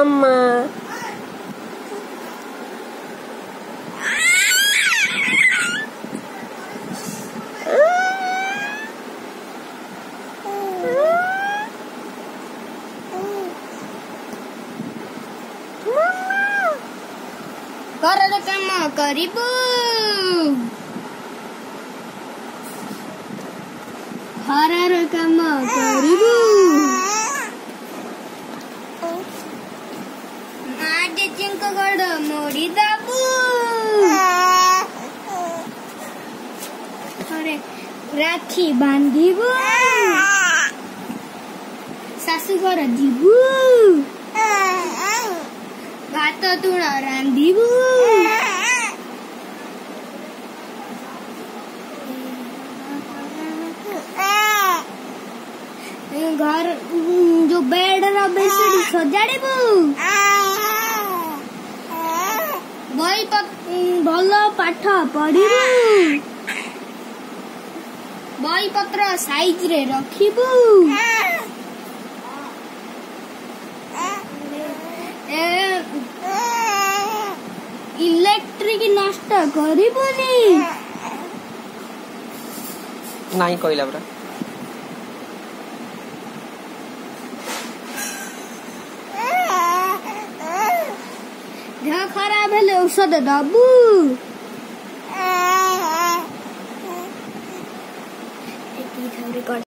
मामा घर काम करिबु घर काम करिबु आज चिंक गड़ मोड़ी दाबू अरे राखी बांधिबु सासू घर जीबू भात तुण रांधिबू घर जो बेड रो बेडशीट सजाड़िबू बही भल पाठ पढ़िबू बही पत्र साइज रे रखिबू इलेक्ट्रिक नष्ट करिबुनी नहीं कहला बरा देह खराब हेले औषध दबू